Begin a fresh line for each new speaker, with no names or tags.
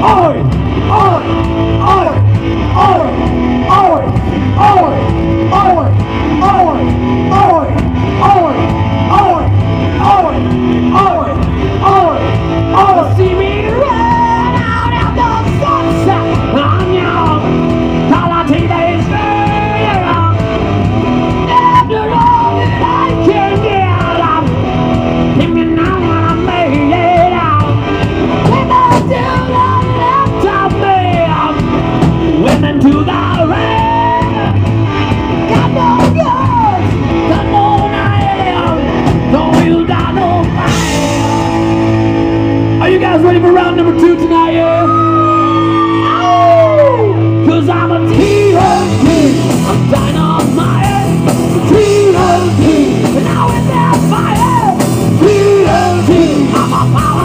oi, oi, oi, oi, oi, oi, oi, oi, oi, oi, oi, oi, oi, oi, oi. See me run out of the sunset. I'm young, all I take that is young. After all that I can get out, give me now when I made it out. When I do the left of me, women to the right. Got no guns, got no knife, no you got no fire. Are you guys ready for round number 2 tonight, yeah? Cause I'm a TNT, I'm dynamite, TNT, and now it's that fire, TNT, I'm a power.